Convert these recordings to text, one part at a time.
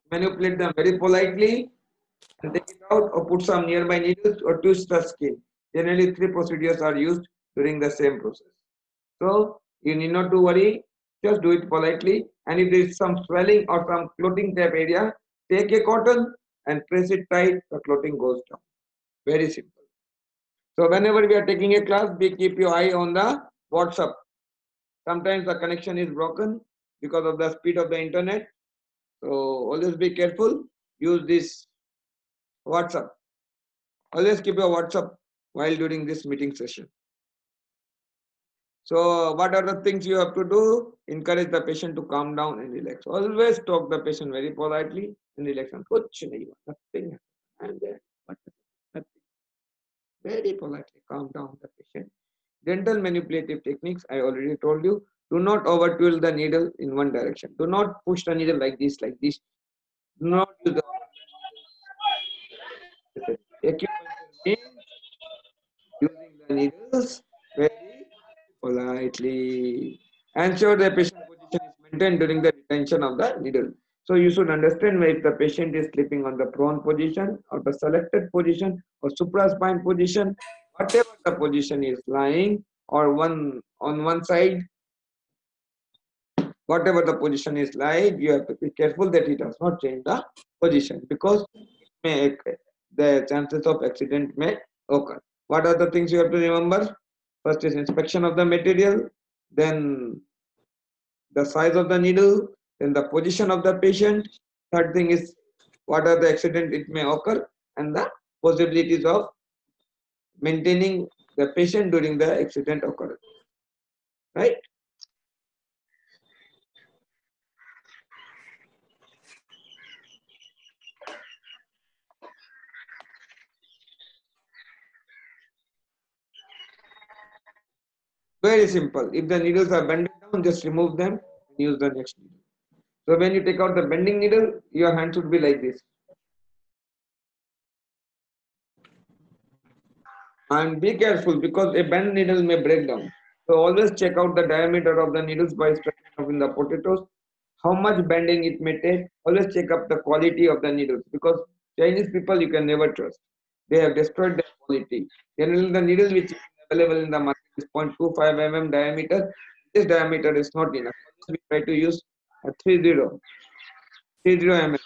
Manipulate them very politely and take it out or put some nearby needles or twist the skin. Generally, three procedures are used during the same process. So you need not to worry, just do it politely. And if there is some swelling or some clotting type area, take a cotton and press it tight, the clotting goes down. Very simple. So whenever we are taking a class, we keep your eye on the WhatsApp. Sometimes the connection is broken because of the speed of the internet. So always be careful. Use this WhatsApp. Always keep your WhatsApp while during this meeting session. So what are the things you have to do? Encourage the patient to calm down and relax. Always talk the patient very politely and relax. Nothing. And then nothing. Very politely calm down the patient. Gentle manipulative techniques, I already told you. Do not over twirl the needle in one direction. Do not push the needle like this, like this. Do not use the acupuncture means using the needles very politely. Ensure the patient position is maintained during the retention of the needle. So you should understand if the patient is sleeping on the prone position or the selected position or supraspine position, whatever the position is lying or one on one side, whatever the position is lying, you have to be careful that he does not change the position because may, the chances of accident may occur. What are the things you have to remember? First is inspection of the material, then the size of the needle, then the position of the patient. Third thing is what are the accident it may occur and the possibilities of maintaining the patient during the accident occurrence. Right? Very simple. If the needles are bending down, just remove them and use the next needle. So when you take out the bending needle, your hand should be like this. And be careful because a bent needle may break down. So always check out the diameter of the needles by striking up in the potatoes. How much bending it may take. Always check up the quality of the needles because Chinese people you can never trust. They have destroyed their quality. Generally, the needle which is available in the market is 0.25 mm diameter. This diameter is not enough. We try to use a 30 mm.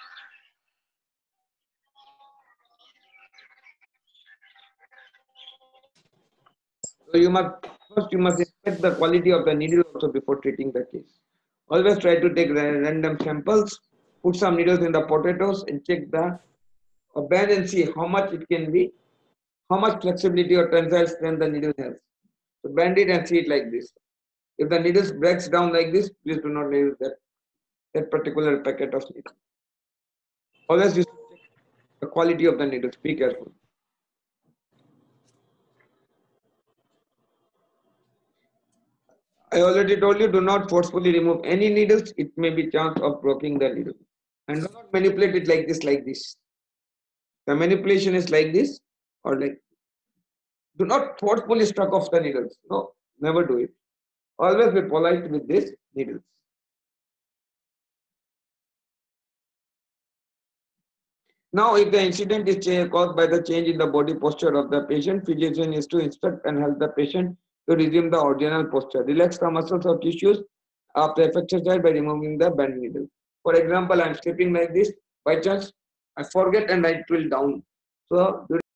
So you must inspect the quality of the needle also before treating the case. Always try to take random samples, put some needles in the potatoes and check the bend and see how much it can be, how much flexibility or tensile strength the needle has. So bend it and see it like this. If the needles breaks down like this, please do not use that particular packet of needles. Always you should check the quality of the needles. Be careful. I already told you, do not forcefully remove any needles. It may be chance of breaking the needle. And do not manipulate it like this, like this. The manipulation is like this or like, do not forcefully struck off the needles. No, never do it. Always be polite with these needles. Now, if the incident is caused by the change in the body posture of the patient, physician is to instruct and help the patient to resume the original posture. Relax the muscles or tissues of the affected side by removing the bent needle. For example, I am sleeping like this. By chance, I forget and I will down. So,